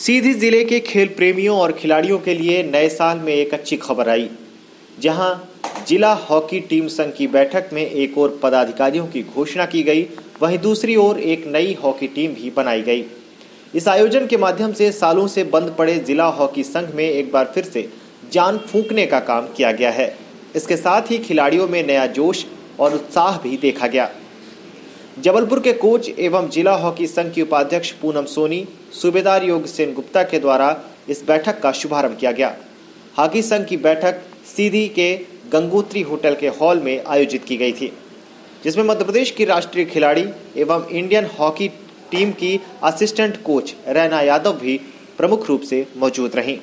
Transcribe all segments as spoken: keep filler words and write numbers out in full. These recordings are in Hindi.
सीधी जिले के खेल प्रेमियों और खिलाड़ियों के लिए नए साल में एक अच्छी खबर आई, जहां जिला हॉकी टीम संघ की बैठक में एक और पदाधिकारियों की घोषणा की गई, वहीं दूसरी ओर एक नई हॉकी टीम भी बनाई गई। इस आयोजन के माध्यम से सालों से बंद पड़े जिला हॉकी संघ में एक बार फिर से जान फूंकने का काम किया गया है। इसके साथ ही खिलाड़ियों में नया जोश और उत्साह भी देखा गया। जबलपुर के कोच एवं जिला हॉकी संघ की उपाध्यक्ष पूनम सोनी, सूबेदार योग सेन गुप्ता के द्वारा इस बैठक का शुभारंभ किया गया। हॉकी संघ की बैठक सीधी के गंगोत्री होटल के हॉल में आयोजित की गई थी, जिसमें मध्य प्रदेश की राष्ट्रीय खिलाड़ी एवं इंडियन हॉकी टीम की असिस्टेंट कोच रैना यादव भी प्रमुख रूप से मौजूद रहीं।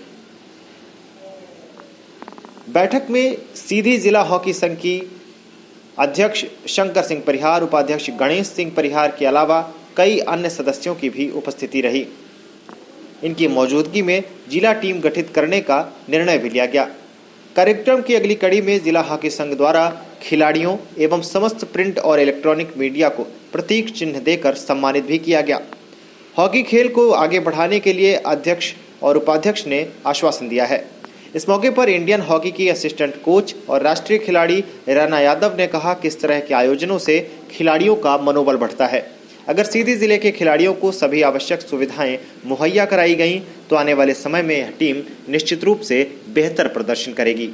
बैठक में सीधी जिला हॉकी संघ की अध्यक्ष शंकर सिंह परिहार, उपाध्यक्ष गणेश सिंह परिहार के अलावा कई अन्य सदस्यों की भी उपस्थिति रही। इनकी मौजूदगी में जिला टीम गठित करने का निर्णय भी लिया गया। कार्यक्रम की अगली कड़ी में जिला हॉकी संघ द्वारा खिलाड़ियों एवं समस्त प्रिंट और इलेक्ट्रॉनिक मीडिया को प्रतीक चिन्ह देकर सम्मानित भी किया गया। हॉकी खेल को आगे बढ़ाने के लिए अध्यक्ष और उपाध्यक्ष ने आश्वासन दिया है। इस मौके पर इंडियन हॉकी की असिस्टेंट कोच और राष्ट्रीय खिलाड़ी रैना यादव ने कहा कि इस तरह के आयोजनों से खिलाड़ियों का मनोबल बढ़ता है। अगर सीधी जिले के खिलाड़ियों को सभी आवश्यक सुविधाएं मुहैया कराई गईं, तो आने वाले समय में यह टीम निश्चित रूप से बेहतर प्रदर्शन करेगी।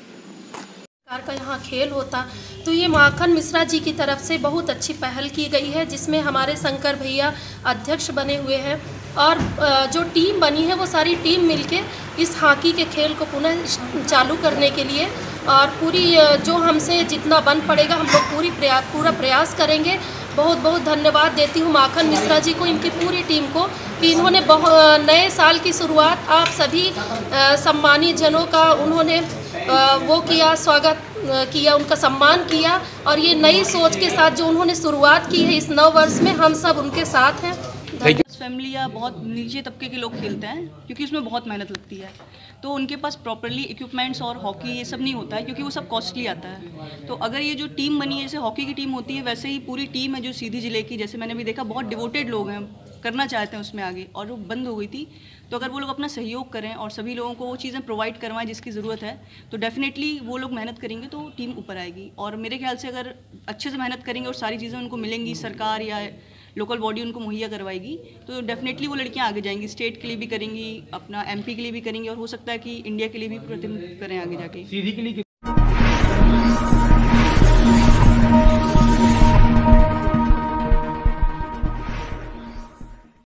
का यहाँ खेल होता तो ये माखन मिश्रा जी की तरफ से बहुत अच्छी पहल की गई है, जिसमें हमारे शंकर भैया अध्यक्ष बने हुए हैं और जो टीम बनी है वो सारी टीम मिलके इस हॉकी के खेल को पुनः चालू करने के लिए और पूरी जो हमसे जितना बन पड़ेगा हम लोग पूरी प्रयास पूरा प्रयास करेंगे। बहुत बहुत धन्यवाद देती हूँ माखन मिश्रा जी को, इनकी पूरी टीम को कि इन्होंने बहुत नए साल की शुरुआत आप सभी सम्मानित जनों का उन्होंने वो किया, स्वागत किया, उनका सम्मान किया और ये नई सोच के साथ जो उन्होंने शुरुआत की है इस नव वर्ष में, हम सब उनके साथ हैं। फैमिली या बहुत नीचे तबके के लोग खेलते हैं क्योंकि उसमें बहुत मेहनत लगती है, तो उनके पास प्रॉपरली इक्विपमेंट्स और हॉकी ये सब नहीं होता है क्योंकि वो सब कॉस्टली आता है। तो अगर ये जो टीम बनी है, जैसे हॉकी की टीम होती है वैसे ही पूरी टीम है जो सीधी जिले की, जैसे मैंने भी देखा बहुत डिवोटेड लोग हैं, करना चाहते हैं उसमें आगे, और वो बंद हो गई थी। तो अगर वो लोग अपना सहयोग करें और सभी लोगों को वो चीज़ें प्रोवाइड करवाएं जिसकी ज़रूरत है, तो डेफिनेटली वो लोग मेहनत करेंगे तो टीम ऊपर आएगी। और मेरे ख्याल से अगर अच्छे से मेहनत करेंगे और सारी चीज़ें उनको मिलेंगी, सरकार या लोकल बॉडी उनको मुहैया करवाएगी, तो डेफिनेटली वो लड़कियां आगे जाएंगी, स्टेट के लिए भी करेंगी, अपना एमपी के लिए भी करेंगी और हो सकता है कि इंडिया के लिए भी प्रतिनिधित्व करें आगे जाके।